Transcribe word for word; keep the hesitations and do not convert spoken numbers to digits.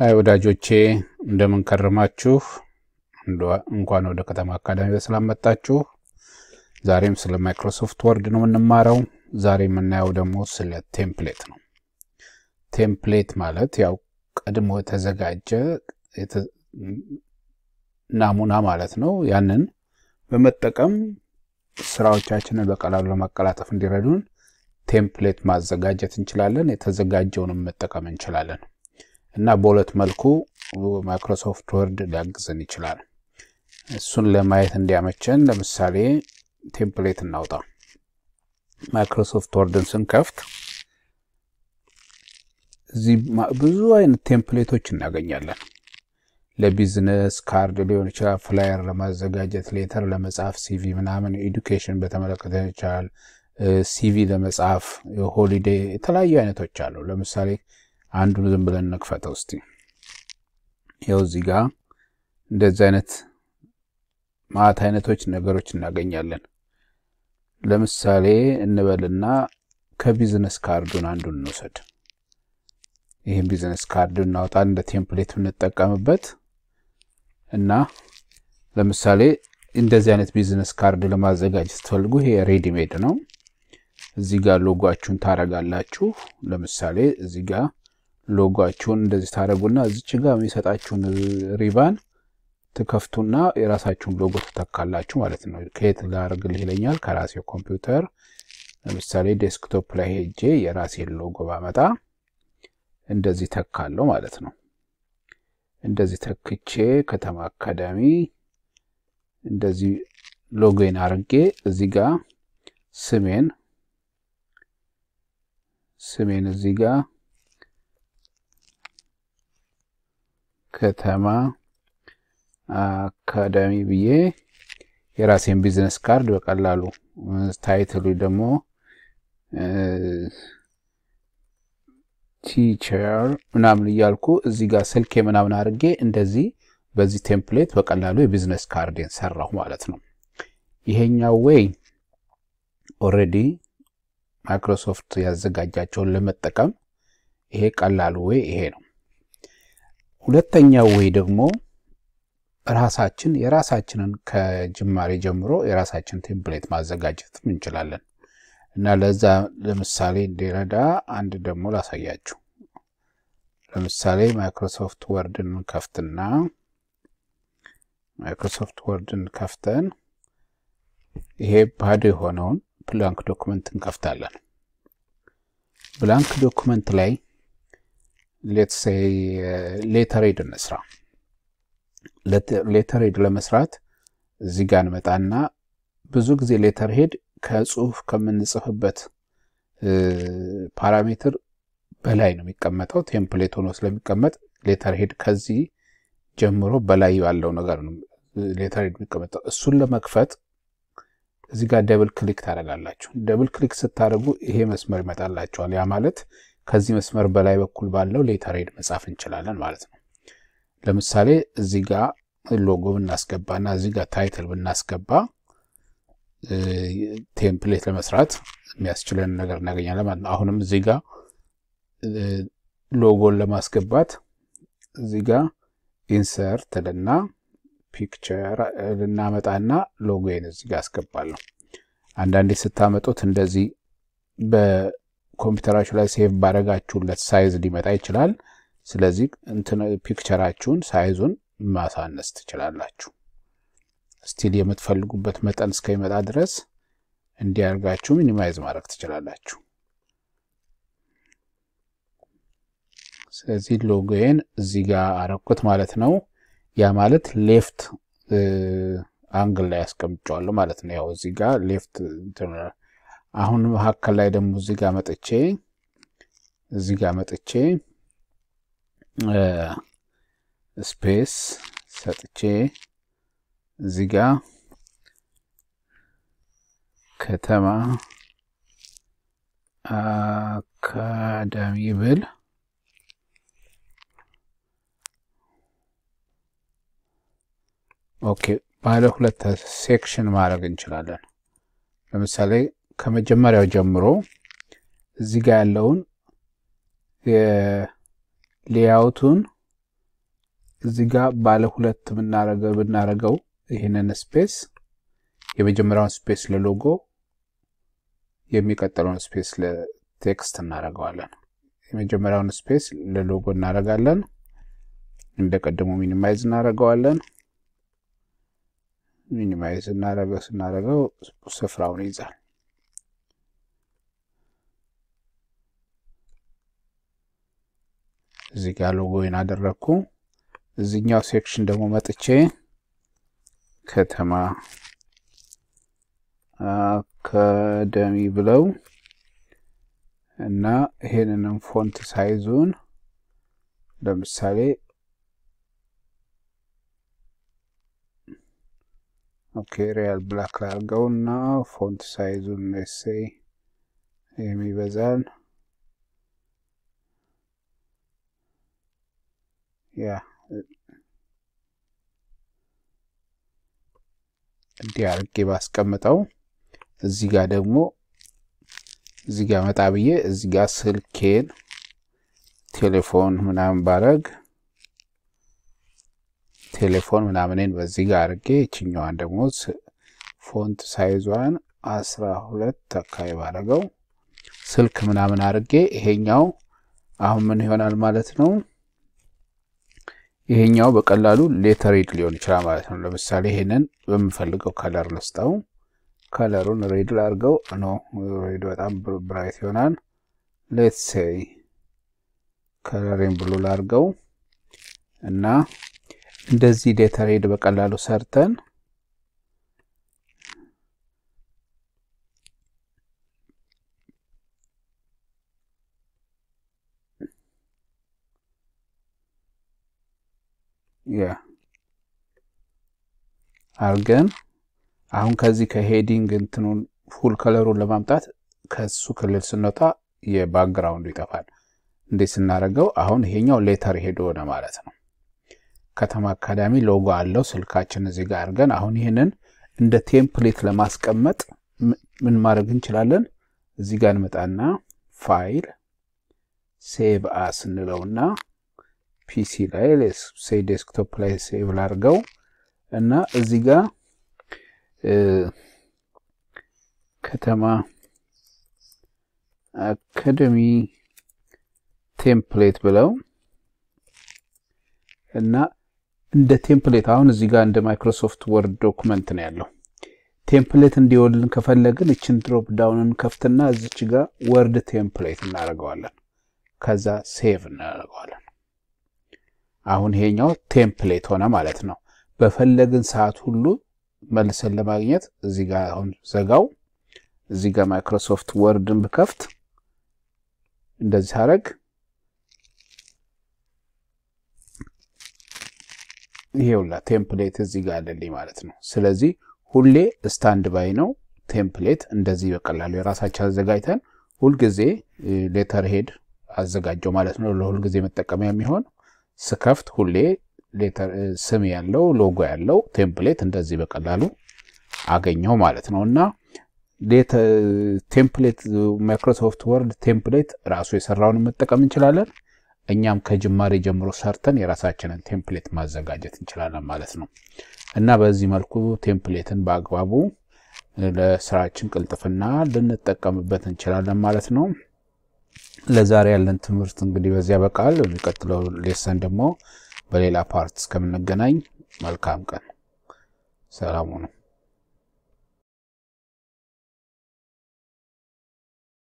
ሃይ ወዳጆቼ እንደምን ከረማችሁ እንኳን ወደ ከተማ አካዳሚ በሰላም መጣችሁ ዛሬም ስለ ማይክሮሶፍት ወርድ ነው የምንማረው ዛሬ የምናየው ደግሞ ስለ ቴምፕሌት ነው ቴምፕሌት ማለት ያው ቀድሞ ተዘጋጀ ናሙና ማለት ነው ያንን በመጠቀም ስራዎቻችንን በቀላሉ ለማቀላጠፍ እንዲረዱን ቴምፕሌት ማዘጋጀት እንችላለን የተዘጋጀውን መጠቀም እንችላለን እና በሁለት መልኩ ማይክሮሶፍት ወርድ ሊያግዘን ይችላል እሱን ለማየት እንዲያመቸን ለምሳሌ ቴምፕሌት እናውጣ ማይክሮሶፍት ወርድን ስንከፍት እዚህ ብዙ አይነት ቴምፕሌቶች እናገኛለን ለቢዝነስ ካርድ ሊሆን ይችላል ፍላየር ለማዘጋጀት ሌተር ለመጻፍ ሲቪ ምናምን ኤዱኬሽን በተመለከተ ይችላል ሲቪ ለመጻፍ ሆሊዴይ የተለያዩ አይነቶች አሉ ለምሳሌ አንዱን ዝም ብለን እንክፈተው እስቲ ያው እዚህ ጋር እንደዚህ አይነት ማት አይነቶች ነገሮች እናገኛለን ለምሳሌ እንበልና ከቢዝነስ ካርዱን አንዱን እንወስድ ይሄን ቢዝነስ ካርዱን እናውጣ እንደ ቴምፕሌት እንጠቀምበት እና ለምሳሌ እንደዚህ አይነት ቢዝነስ ካርድ ለማዘጋጀት ፈልጉ ይሄ ሬዲ ሜድ ነው እዚህ ጋር ሎጎአችሁን ታረጋላችሁ ለምሳሌ እዚህ ጋር ሎጎአችሁን እንደዚህ ታረጉና እዚች ጋር የሚሰጣችሁን ሪባን ተከፍቱና የራሳችሁን ሎጎ ተተካላችሁ ማለት ነው ከየት ላርግልህ ይለኛል ከራሴው ኮምፒውተር ለምሳሌ ዴስክቶፕ ላይ ሄጄ የራሴን ሎጎ ባመጣ እንደዚህ ተካለው ማለት ነው እንደዚህ ተክቼ ከተማ አካዳሚ እንደዚህ ሎጎን አርጌ እዚህ ጋር ስሜን ስሜን እዚህ ጋር ከተማ አካዳሚ ብዬ የራሴን ቢዝነስ ካርድ በቀላሉ ታይትሉ ደግሞ ቲቸር ምናምን ይያልኩ እዚህ ጋር ስልኬ ምናምን አርጌ እንደዚህ በዚህ ቴምፕሌት በቀላሉ የቢዝነስ ካርድን ሰራሁ ማለት ነው ይሄኛው ወይ ኦሬዲ ማይክሮሶፍት ያዘጋጃቸውን ለመጠቀም ይሄ ቀላሉ ወይ ይሄ ነው ሁለተኛው ወይ ደግሞ ራሳችን የራሳችንን ከጅማሬ ጀምሮ የራሳችን ቴምፕሌት ማዘጋጀት እንችላለን እና ለዛ ለምሳሌ እንዲረዳ አንድ ደግሞ ላሳያችሁ ለምሳሌ ማይክሮሶፍት ወርድን ከፍተና ማይክሮሶፍት ወርድን ከፍተን ይሄ ባዶ የሆነውን ብላንክ ዶክመንት እንከፍታለን ብላንክ ዶክመንት ላይ let's say letter head እንስራ letter head ለመስራት እዚህ ጋር እንመጣና ብዙ ጊዜ letter head ከጽሁፍ ከምንጽፍበት ፓራሜትር በላይ ነው የሚቀመጠው ቴምፕሌት ሆኖ ስለሚቀመጥ letter head ከዚህ ጀምሮ በላይ ያለው ነገር ነው letter head የሚቀመጠው እሱን ለመክፈት እዚህ ጋር ደብል ክሊክ ታደርጋላችሁ ደብል ክሊክ ስታደርጉ ይሄ መስመር ይመጣላችኋል ያ ማለት ከዚህ መስመር በላይ በኩል ባለው letter head መጻፍ እንችላለን ማለት ነው ለምሳሌ እዚህ ጋር ሎጎ ብናስገባና እዚህ ጋር ታይትል ብናስገባ ቴምፕሌት ለመስራት የሚያስችለን ነገር እናገኛለን ማለት ነው አሁንም እዚህ ጋር ሎጎን ለማስገባት እዚህ ጋር ኢንሰርት ለና ፒክቸር ልናመጣና ሎጎን እዚህ ጋር አስገባለሁ አንዳንዴ ስታመጡት እንደዚህ በኮምፒውተራችሁ ላይ ሴቭ ባረጋችሁለት ሳይዝ ሊመጣ ይችላል ስለዚህ እንትን ፒክቸራችሁን ሳይዙን ማሳነስ ትችላላችሁ ስቲል የምትፈልጉበት መጠን እስከሚመጣ ድረስ እንዲያርጋችሁ ሚኒማይዝ ማድረግ ትችላላችሁ ስለዚህ ሎጎን እዚህ ጋር አረኩት ማለት ነው ያ ማለት ሌፍት አንግል ላይ አስቀምጫለሁ ማለት ነው ያው እዚህ ጋር ሌፍት አሁን መሐከል ላይ ደግሞ እዚህ ጋር መጥቼ እዚህ ጋር መጥቼ ስፔስ ሰጥቼ እዚህ ጋር ከተማ አካዳሚ ብል ኦኬ ባለ ሁለት ሴክሽን ማድረግ እንችላለን ለምሳሌ ከመጀመሪያው ጀምሮ እዚህ ጋር ያለውን የሌአውቱን እዚህ ጋር ባለ ሁለት ብናረገው ብናረገው ይሄንን ስፔስ የመጀመሪያውን ስፔስ ለሎጎ የሚቀጥለውን ስፔስ ለቴክስት እናረጋዋለን የመጀመሪያውን ስፔስ ለሎጎ እናረጋለን እንደቀደሙ ሚኒማይዝ እናረጋዋለን ሚኒማይዝ እናረጋው እናረጋው ስፍራውን ይዛል እዚህ ጋር ሎጎውን አደረኩ እዚህኛው ሴክሽን ደግሞ መጥቼ ከተማ አካዳሚ ብለው እና ይሄንንም ፎንት ሳይዙን ለምሳሌ ኦኬ ሪያል ብላክ ላርገውና ፎንት ሳይዙን ለሴይ የሚበዛን ያ እንዲያርጌ ባስቀምጠው እዚህ ጋር ደግሞ እዚህ ጋር መጣብዬ እዚህ ጋር ስልኬን ቴሌፎን ምናምን ባረግ ቴሌፎን ምናምንን በዚህ ጋር አርጌ እቺኛዋን ደግሞ ፎንት ሳይዟን አስራ ሁለት አካባቢ ባረገው ስልክ ምናምን አርጌ ይሄኛው አሁን ምን ይሆናል ማለት ነው ይሄኛው በቀላሉ ሌተር ሪድ ሊሆን ይችላል ማለት ነው ለምሳሌ ይሄንን በመፈልገው ከለር ልስጣው ከለሩን ሬድ ላርገው ነው ሬድ በጣም ብራይት ይሆናል ሌትስ ሴይ ከለሬን ብሉ ላርገው እና እንደዚህ ሌተር ሪድ በቀላሉ ሰርተን ያ አርገን አሁን ከዚህ ከሄዲንግ እንትኑን ፉል ከለሩን ለማምጣት ከሱ ክልል ስንወጣ የባክግራውንዱ ይጠፋል እንዴ ስናረጋው አሁን ይሄኛው ሌተር ሄዶ ነው ማለት ነው ከተማ አካዳሚ ሎጎ አለው ስልካችን እዚህ ጋር አርገን አሁን ይሄንን እንደ ቴምፕሌት ለማስቀመጥ ምን ማድረግ እንችላለን እዚህ ጋር እንመጣና ፋይል ሴቭ አስ እንለውና ፒሲ ላይ ሌስ ሴይ ዴስክቶፕ ላይ ሴቭ ላርገው እና እዚህ ጋር ከተማ አካዳሚ ቴምፕሌት ብለው እና እንደ ቴምፕሌት አሁን እዚህ ጋር እንደ ማይክሮሶፍት ወርድ ዶክመንት ነው ያለው ቴምፕሌት እንዲወልን ከፈለግን እቺን ድሮፕ ዳውንን ከፍተና እዚች ጋር ወርድ ቴምፕሌት እናረጋዋለን ከዛ ሴቭ እናረጋዋለን አሁን ይሄኛው ቴምፕሌት ሆነ ማለት ነው በፈለግን ሰዓት ሁሉ መልሰን ለማግኘት እዚህ ጋር አሁን ዘጋው እዚህ ጋር ማይክሮሶፍት ወርድን በከፍት እንደዚህ አረግ ይሄውላ ቴምፕሌት እዚህ ጋር አለልኝ ማለት ነው ስለዚህ ሁሌ ስታንድ ባይ ነው ቴምፕሌት እንደዚህ በቀላሉ የራሳችን አዘጋጅተን ሁሉ ጊዜ ሌተር ሄድ አዘጋጀው ማለት ነው ለሁሉ ጊዜ መጠቀሚያ የሚሆን ስከፍት ሁሌ ሌተር ስም ያለው ሎጎ ያለው ቴምፕሌት እንደዚህ በቀላሉ አገኘው ማለት ነውና ቴምፕሌት ማይክሮሶፍት ወርድ ቴምፕሌት ራሱ የሰራውን መጠቀም እንችላለን እኛም ከጅማሬ ጀምሮ ሰርተን የራሳችንን ቴምፕሌት ማዘጋጀት እንችላለን ማለት ነው እና በዚህ መልኩ ቴምፕሌትን በአግባቡ ለስራችን ቅልጥፍና ልንጠቀምበት እንችላለን ማለት ነው ለዛሬ ያለን ትምህርት እንግዲህ በዚያ በቃል ለቀጥለው ሌሰን ደግሞ በሌላ ፓርት እስከምንገናኝ መልካም ቀን ሰላም ሁኑ